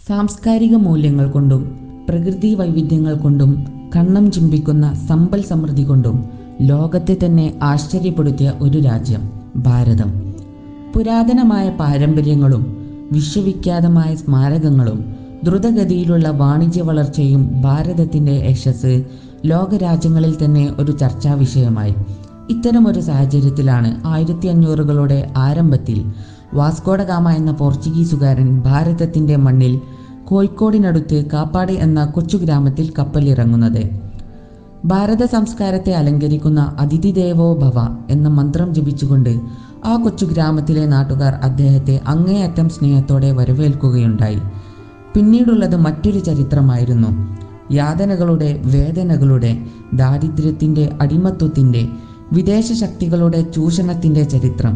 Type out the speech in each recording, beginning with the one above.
സാംസ്കാരിക മൂല്യങ്ങൾ കൊണ്ടും പ്രകൃതി വൈവിധ്യങ്ങൾ കൊണ്ടും കണ്ണം ചിമ്പിക്കുന്ന സമ്പൽ സമൃദ്ധി കൊണ്ടും ലോകത്തെ തന്നെ ആശ്ചര്യപ്പെടുത്തിയ ഒരു രാജ്യം ഭാരതം. പുരാതനമായ പാരമ്പര്യങ്ങളും വിശ്വവിഖ്യാതമായ സ്മാരകങ്ങളും ദ്രുതഗതിയിലുള്ള വാണിജ്യ വളർച്ചയും ഭാരതത്തിൻ്റെ യശസ് ലോകരാജ്യങ്ങളിൽ തന്നെ ഒരു ചർച്ചാ വിഷയമായി. ഇത്തരമൊരു സാഹചര്യത്തിലാണ് 1500കളുടെ ആരംഭത്തിൽ വാസ്കോഡ ഗാമ എന്ന പോർച്ചുഗീസുകാരൻ ഭാരതത്തിൻ്റെ മണ്ണിൽ കോഴിക്കോടിനടുത്ത് കാപ്പാട് എന്ന കൊച്ചു ഗ്രാമത്തിൽ കപ്പലിറങ്ങുന്നത്. ഭാരത സംസ്കാരത്തെ അലങ്കരിക്കുന്ന അതിഥി ദേവോ ഭവ എന്ന മന്ത്രം ജപിച്ചുകൊണ്ട് ആ കൊച്ചു ഗ്രാമത്തിലെ നാട്ടുകാർ അദ്ദേഹത്തെ അങ്ങേയറ്റം സ്നേഹത്തോടെ വരവേൽക്കുകയുണ്ടായി. പിന്നീടുള്ളത് മറ്റൊരു ചരിത്രമായിരുന്നു. യാതനകളുടെ, വേദനകളുടെ, ദാരിദ്ര്യത്തിൻ്റെ, അടിമത്വത്തിൻ്റെ, വിദേശ ശക്തികളുടെ ചൂഷണത്തിൻ്റെ ചരിത്രം.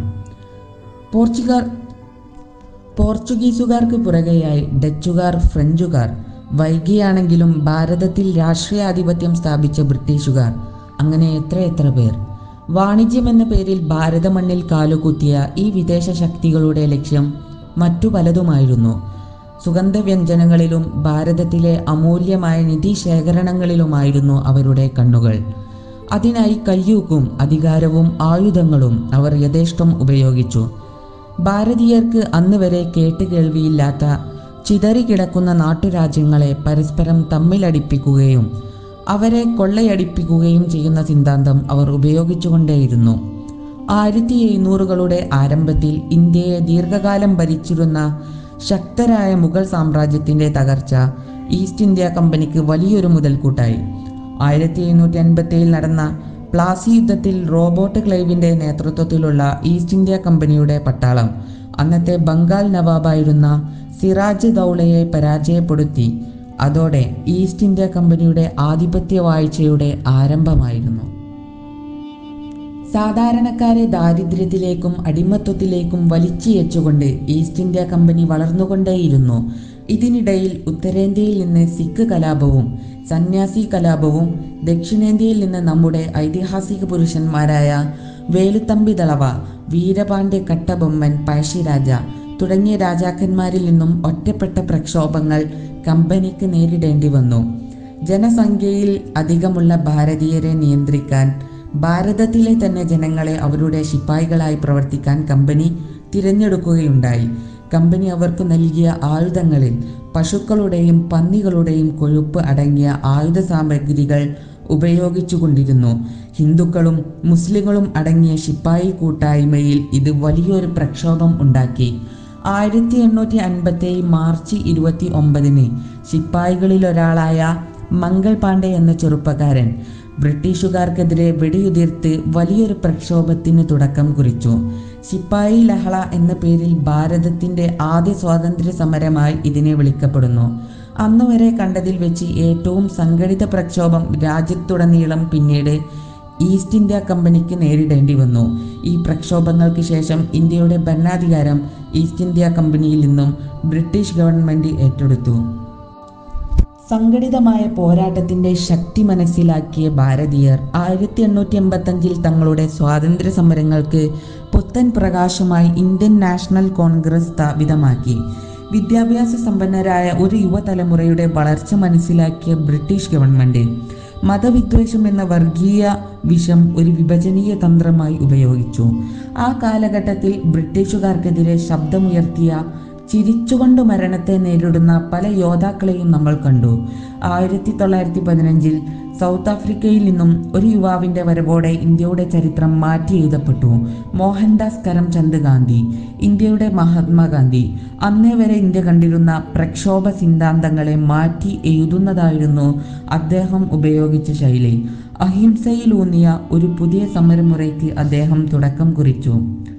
പോർച്ചുഗീസുകാർക്ക് പുറകെയായി ഡച്ചുകാർ, ഫ്രഞ്ചുകാർ, വൈകിയാണെങ്കിലും ഭാരതത്തിൽ രാഷ്ട്രീയാധിപത്യം സ്ഥാപിച്ച ബ്രിട്ടീഷുകാർ, അങ്ങനെ എത്രയെത്ര പേർ. വാണിജ്യം എന്ന പേരിൽ ഭാരത മണ്ണിൽ കാലുകുത്തിയ ഈ വിദേശ ശക്തികളുടെ ലക്ഷ്യം മറ്റു പലതുമായിരുന്നു. സുഗന്ധവ്യഞ്ജനങ്ങളിലും ഭാരതത്തിലെ അമൂല്യമായ നിധിശേഖരണങ്ങളിലുമായിരുന്നു അവരുടെ കണ്ണുകൾ. അതിനായി കയ്യൂക്കും അധികാരവും ആയുധങ്ങളും അവർ യഥേഷ്ടം ഉപയോഗിച്ചു. ഭാരതീയർക്ക് അന്ന് വരെ കേട്ടുകേൾവിയില്ലാത്ത ചിതറിക്കിടക്കുന്ന നാട്ടുരാജ്യങ്ങളെ പരസ്പരം തമ്മിലടിപ്പിക്കുകയും അവരെ കൊള്ളയടിപ്പിക്കുകയും ചെയ്യുന്ന സിദ്ധാന്തം അവർ ഉപയോഗിച്ചുകൊണ്ടേയിരുന്നു. 1700കളുടെ ആരംഭത്തിൽ ഇന്ത്യയെ ദീർഘകാലം ഭരിച്ചിരുന്ന ശക്തരായ മുഗൾ സാമ്രാജ്യത്തിൻ്റെ തകർച്ച ഈസ്റ്റ് ഇന്ത്യ കമ്പനിക്ക് വലിയൊരു മുതൽക്കൂട്ടായി. 1757 നടന്ന പ്ലാസി യുദ്ധത്തിൽ റോബർട്ട് ക്ലൈവിൻ്റെ നേതൃത്വത്തിലുള്ള ഈസ്റ്റ് ഇന്ത്യ കമ്പനിയുടെ പട്ടാളം അന്നത്തെ ബംഗാൾ നവാബായിരുന്ന സിറാജ് ദൗളയെ പരാജയപ്പെടുത്തി. അതോടെ ഈസ്റ്റ് ഇന്ത്യ കമ്പനിയുടെ ആധിപത്യ വാഴ്ചയുടെ ആരംഭമായിരുന്നു. സാധാരണക്കാരെ ദാരിദ്ര്യത്തിലേക്കും അടിമത്വത്തിലേക്കും വലിച്ചിഴച്ചുകൊണ്ട് ഈസ്റ്റ് ഇന്ത്യ കമ്പനി വളർന്നുകൊണ്ടേയിരുന്നു. ഇതിനിടയിൽ ഉത്തരേന്ത്യയിൽ നിന്ന് സിഖ് കലാപവും സന്യാസി കലാപവും, ദക്ഷിണേന്ത്യയിൽ നിന്ന് നമ്മുടെ ഐതിഹാസിക പുരുഷന്മാരായ വേലുത്തമ്പി ദളവ, വീരപാണ്ഡ്യ കട്ടബൊമ്മൻ, പഴശ്ശിരാജ തുടങ്ങിയ രാജാക്കന്മാരിൽ നിന്നും ഒറ്റപ്പെട്ട പ്രക്ഷോഭങ്ങൾ കമ്പനിക്ക് നേരിടേണ്ടി വന്നു. ജനസംഖ്യയിൽ അധികമുള്ള ഭാരതീയരെ നിയന്ത്രിക്കാൻ, ഭാരതത്തിലെ തന്നെ ജനങ്ങളെ അവരുടെ ശിപ്പായികളായി പ്രവർത്തിക്കാൻ കമ്പനി തിരഞ്ഞെടുക്കുകയുണ്ടായി. കമ്പനി അവർക്ക് നൽകിയ ആയുധങ്ങളിൽ പശുക്കളുടെയും പന്നികളുടെയും കൊഴുപ്പ് അടങ്ങിയ ആയുധ സാമഗ്രികൾ ഉപയോഗിച്ചുകൊണ്ടിരുന്നു. ഹിന്ദുക്കളും മുസ്ലിങ്ങളും അടങ്ങിയ ശിപ്പായി കൂട്ടായ്മയിൽ ഇത് വലിയൊരു പ്രക്ഷോഭം ഉണ്ടാക്കി. 1857 മാർച്ച് 29 ശിപ്പായികളിലൊരാളായ മംഗൾ പാണ്ഡെ എന്ന ചെറുപ്പക്കാരൻ ബ്രിട്ടീഷുകാർക്കെതിരെ വെടിയുതിർത്ത് വലിയൊരു പ്രക്ഷോഭത്തിന് തുടക്കം കുറിച്ചു. ശിപ്പായി ലഹള എന്ന പേരിൽ ഭാരതത്തിൻ്റെ ആദ്യ സ്വാതന്ത്ര്യ സമരമായി ഇതിനെ വിളിക്കപ്പെടുന്നു. അന്നുവരെ കണ്ടതിൽ വെച്ച് ഏറ്റവും സംഘടിത പ്രക്ഷോഭം രാജ്യത്തുടനീളം പിന്നീട് ഈസ്റ്റ് ഇന്ത്യ കമ്പനിക്ക് നേരിടേണ്ടി വന്നു. ഈ പ്രക്ഷോഭങ്ങൾക്ക് ശേഷം ഇന്ത്യയുടെ ഭരണാധികാരം ഈസ്റ്റ് ഇന്ത്യ കമ്പനിയിൽ നിന്നും ബ്രിട്ടീഷ് ഗവൺമെൻറ് ഏറ്റെടുത്തു. സംഘടിതമായ പോരാട്ടത്തിൻ്റെ ശക്തി മനസ്സിലാക്കിയ ഭാരതീയർ 1885 തങ്ങളുടെ സ്വാതന്ത്ര്യ സമരങ്ങൾക്ക് പുത്തൻ പ്രകാശമായി ഇന്ത്യൻ നാഷണൽ കോൺഗ്രസ് സ്ഥാപിതമാക്കി. വിദ്യാഭ്യാസ സമ്പന്നരായ ഒരു യുവതലമുറയുടെ വളർച്ച മനസ്സിലാക്കിയ ബ്രിട്ടീഷ് ഗവൺമെൻറ് മതവിദ്വേഷം എന്ന വർഗീയ വിഷം ഒരു വിഭജനീയ തന്ത്രമായി ഉപയോഗിച്ചു. ആ കാലഘട്ടത്തിൽ ബ്രിട്ടീഷുകാർക്കെതിരെ ശബ്ദമുയർത്തിയ, ചിരിച്ചുകൊണ്ട് മരണത്തെ നേരിടുന്ന പല യോദ്ധാക്കളെയും നമ്മൾ കണ്ടു. 1915 സൗത്ത് ആഫ്രിക്കയിൽ നിന്നും ഒരു യുവാവിൻ്റെ വരവോടെ ഇന്ത്യയുടെ ചരിത്രം മാറ്റി എഴുതപ്പെട്ടു. മോഹൻദാസ് കരംചന്ദ് ഗാന്ധി, ഇന്ത്യയുടെ മഹാത്മാഗാന്ധി, അന്നേ വരെ ഇന്ത്യ കണ്ടിരുന്ന പ്രക്ഷോഭ സിദ്ധാന്തങ്ങളെ മാറ്റി എഴുതുന്നതായിരുന്നു അദ്ദേഹം ഉപയോഗിച്ച ശൈലി. അഹിംസയിലൂന്നിയ ഒരു പുതിയ സമരമുറയ്ക്ക് അദ്ദേഹം തുടക്കം കുറിച്ചു.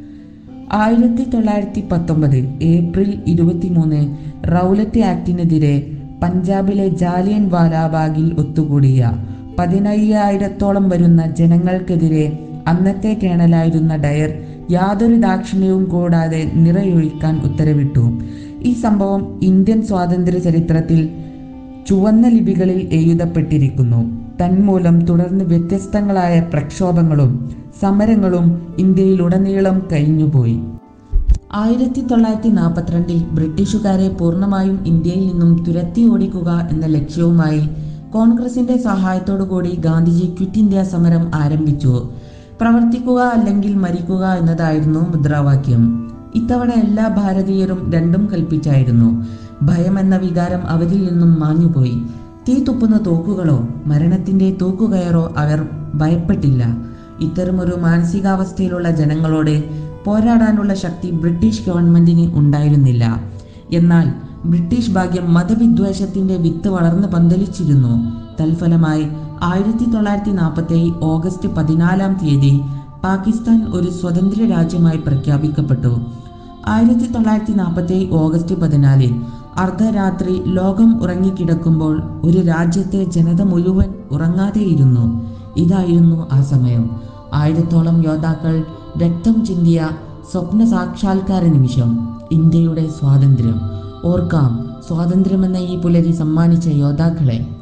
1919 ഏപ്രിൽ 23 റൗലറ്റ് ആക്ടിനെതിരെ പഞ്ചാബിലെ ജാലിയൻ വാലാബാഗിൽ ഒത്തുകൂടിയ 15,000-ഓളം വരുന്ന ജനങ്ങൾക്കെതിരെ അന്നത്തെ കേണലായിരുന്ന ഡയർ യാതൊരു ദാക്ഷിണ്യവും കൂടാതെ നിറയൊഴിക്കാൻ ഉത്തരവിട്ടു. ഈ സംഭവം ഇന്ത്യൻ സ്വാതന്ത്ര്യ ചരിത്രത്തിൽ ചുവന്ന ലിപികളിൽ എഴുതപ്പെട്ടിരിക്കുന്നു. തന്മൂലം തുടർന്ന് വ്യത്യസ്തങ്ങളായ പ്രക്ഷോഭങ്ങളും സമരങ്ങളും ഇന്ത്യയിലുടനീളം കഴിഞ്ഞുപോയി. 1942 ബ്രിട്ടീഷുകാരെ പൂർണ്ണമായും ഇന്ത്യയിൽ നിന്നും തുരത്തി ഓടിക്കുക എന്ന ലക്ഷ്യവുമായി കോൺഗ്രസിന്റെ സഹായത്തോടുകൂടി ഗാന്ധിജി ക്വിറ്റ് ഇന്ത്യ സമരം ആരംഭിച്ചു. പ്രവർത്തിക്കുക അല്ലെങ്കിൽ മരിക്കുക എന്നതായിരുന്നു മുദ്രാവാക്യം. ഇത്തവണ എല്ലാ ഭാരതീയരും രണ്ടും കൽപ്പിച്ചായിരുന്നു. ഭയം എന്ന വികാരം അവരിൽ നിന്നും മാഞ്ഞുപോയി. തീ തുപ്പുന്ന തോക്കുകളോ മരണത്തിന്റെ തൂക്കുകയറോ അവർ ഭയപ്പെട്ടില്ല. ഇത്തരമൊരു മാനസികാവസ്ഥയിലുള്ള ജനങ്ങളോട് പോരാടാനുള്ള ശക്തി ബ്രിട്ടീഷ് ഗവൺമെന്റിന് ഉണ്ടായിരുന്നില്ല. എന്നാൽ ബ്രിട്ടീഷ് ഭാഗ്യം മതവിദ്വേഷത്തിന്റെ വിത്ത് വളർന്ന് പന്തലിച്ചിരുന്നു. തൽഫലമായി 1947 ഓഗസ്റ്റ് 14 പാകിസ്ഥാൻ ഒരു സ്വതന്ത്ര രാജ്യമായി പ്രഖ്യാപിക്കപ്പെട്ടു. 1947 ഓഗസ്റ്റ് 14 അർദ്ധരാത്രി ലോകം ഉറങ്ങിക്കിടക്കുമ്പോൾ ഒരു രാജ്യത്തെ ജനത മുഴുവൻ ഉറങ്ങാതെയിരുന്നു. ഇതായിരുന്നു ആ സമയം. 1000ഓളം യോദ്ധാക്കൾ രക്തം ചിന്തിയ സ്വപ്ന സാക്ഷാത്കാര നിമിഷം. ഇന്ത്യയുടെ സ്വാതന്ത്ര്യം ഓർക്കാം. സ്വാതന്ത്ര്യമെന്ന ഈ പുലരി സമ്മാനിച്ച യോദ്ധാക്കളെ.